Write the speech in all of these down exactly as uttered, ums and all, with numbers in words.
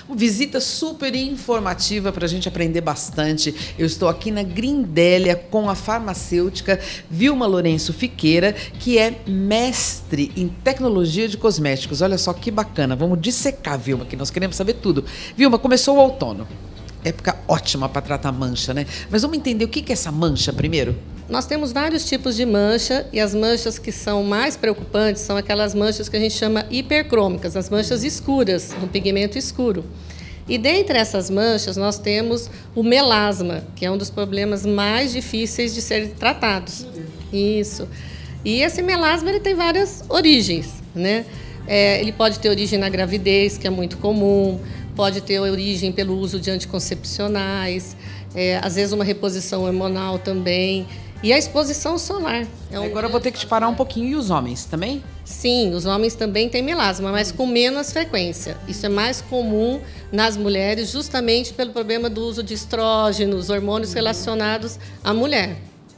Visita super informativa para a gente aprender bastante. Eu estou aqui na Grindélia com a farmacêutica Vilma Lourenço Fiqueira, que é mestre em tecnologia de cosméticos. Olha só que bacana. Vamos dissecar, Vilma, que nós queremos saber tudo. Vilma, começou o outono. Época ótima para tratar mancha, né? Mas vamos entender o que é essa mancha primeiro? Nós temos vários tipos de mancha e as manchas que são mais preocupantes são aquelas manchas que a gente chama hipercrômicas, as manchas escuras, no pigmento escuro. E dentre essas manchas nós temos o melasma, que é um dos problemas mais difíceis de serem tratados. Isso. E esse melasma ele tem várias origens, né? É, ele pode ter origem na gravidez, que é muito comum, pode ter origem pelo uso de anticoncepcionais, é, às vezes uma reposição hormonal também. E a exposição solar. É um... Agora eu vou ter que te parar um pouquinho. E os homens também? Sim, os homens também têm melasma, mas com menos frequência. Isso é mais comum nas mulheres, justamente pelo problema do uso de estrógenos, hormônios relacionados à mulher.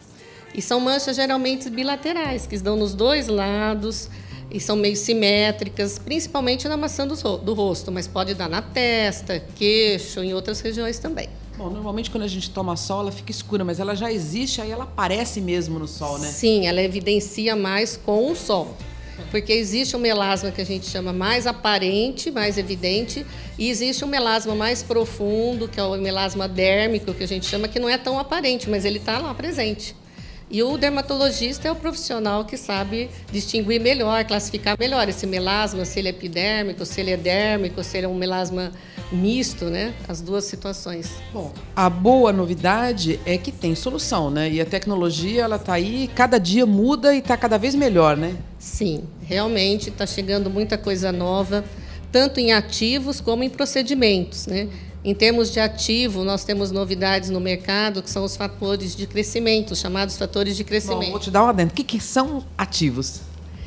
E são manchas geralmente bilaterais, que estão nos dois lados e são meio simétricas, principalmente na maçã do, do rosto, mas pode dar na testa, queixo, em outras regiões também. Bom, normalmente quando a gente toma sol, ela fica escura, mas ela já existe, aí ela aparece mesmo no sol, né? Sim, ela evidencia mais com o sol. Porque existe um melasma que a gente chama mais aparente, mais evidente, e existe um melasma mais profundo, que é o melasma dérmico, que a gente chama, que não é tão aparente, mas ele está lá presente. E o dermatologista é o profissional que sabe distinguir melhor, classificar melhor esse melasma, se ele é epidérmico, se ele é dérmico, se ele é um melasma misto, né? As duas situações. Bom, a boa novidade é que tem solução, né? E a tecnologia, ela está aí, cada dia muda e está cada vez melhor, né? Sim, realmente está chegando muita coisa nova, tanto em ativos como em procedimentos, né? Em termos de ativo, nós temos novidades no mercado, que são os fatores de crescimento, chamados fatores de crescimento. Bom, vou te dar uma dentro. O que, que são ativos?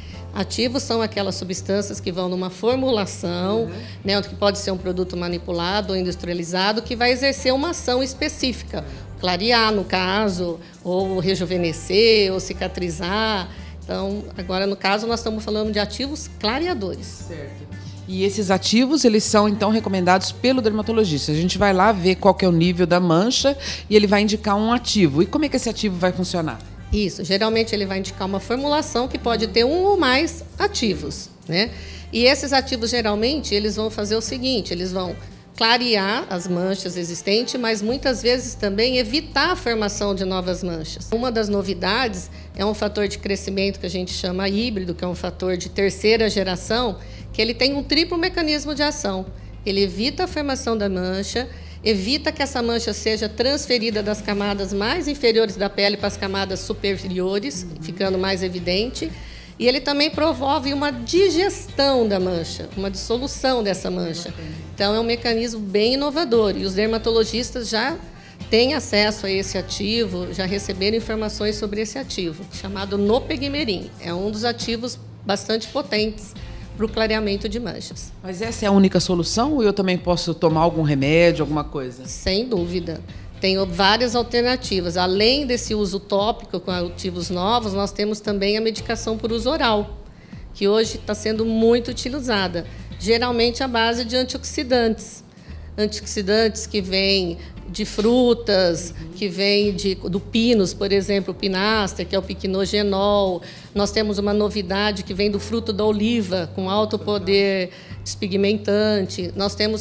Ativos são aquelas substâncias que vão numa formulação, uhum. né, que pode ser um produto manipulado ou industrializado, que vai exercer uma ação específica. Clarear, no caso, ou rejuvenescer, ou cicatrizar. Então, agora, no caso, nós estamos falando de ativos clareadores. Certo. E esses ativos, eles são, então, recomendados pelo dermatologista. A gente vai lá ver qual que é o nível da mancha e ele vai indicar um ativo. E como é que esse ativo vai funcionar? Isso, geralmente ele vai indicar uma formulação que pode ter um ou mais ativos, né? E esses ativos, geralmente, eles vão fazer o seguinte, eles vão clarear as manchas existentes, mas muitas vezes também evitar a formação de novas manchas. Uma das novidades é um fator de crescimento que a gente chama híbrido, que é um fator de terceira geração, que ele tem um triplo mecanismo de ação. Ele evita a formação da mancha, evita que essa mancha seja transferida das camadas mais inferiores da pele para as camadas superiores, ficando mais evidente. E ele também promove uma digestão da mancha, uma dissolução dessa mancha. Então, é um mecanismo bem inovador. E os dermatologistas já têm acesso a esse ativo, já receberam informações sobre esse ativo, chamado Nopegmerin. É um dos ativos bastante potentes para o clareamento de manchas. Mas essa é a única solução ou eu também posso tomar algum remédio, alguma coisa? Sem dúvida. Tem várias alternativas. Além desse uso tópico com ativos novos, nós temos também a medicação por uso oral, que hoje está sendo muito utilizada, geralmente à base de antioxidantes. Antioxidantes que vêm de frutas, que vêm de, do pinus, por exemplo, o pinaster, que é o piquenogenol. Nós temos uma novidade que vem do fruto da oliva, com alto poder despigmentante. Nós temos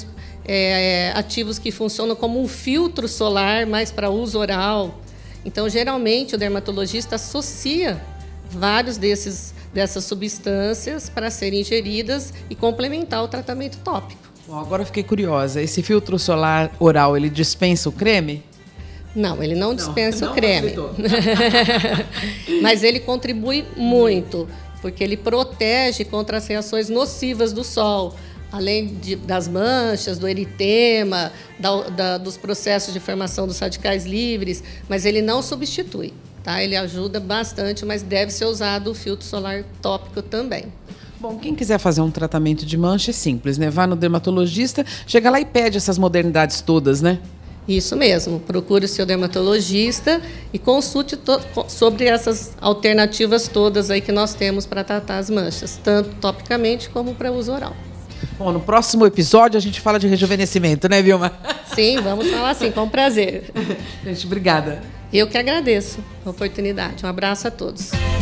é, ativos que funcionam como um filtro solar, mas para uso oral. Então, geralmente, o dermatologista associa vários desses, dessas substâncias para serem ingeridas e complementar o tratamento tópico. Bom, agora eu fiquei curiosa. Esse filtro solar oral, ele dispensa o creme? Não, ele não dispensa não, o creme. Mas ele contribui muito, porque ele protege contra as reações nocivas do sol, além de, das manchas, do eritema, da, da, dos processos de formação dos radicais livres, mas ele não substitui. Tá? Ele ajuda bastante, mas deve ser usado o filtro solar tópico também. Bom, quem quiser fazer um tratamento de mancha é simples, né? Vai no dermatologista, chega lá e pede essas modernidades todas, né? Isso mesmo. Procure o seu dermatologista e consulte sobre essas alternativas todas aí que nós temos para tratar as manchas, tanto topicamente como para uso oral. Bom, no próximo episódio a gente fala de rejuvenescimento, né, Vilma? Sim, vamos falar sim, com prazer. Gente, obrigada. Eu que agradeço a oportunidade. Um abraço a todos.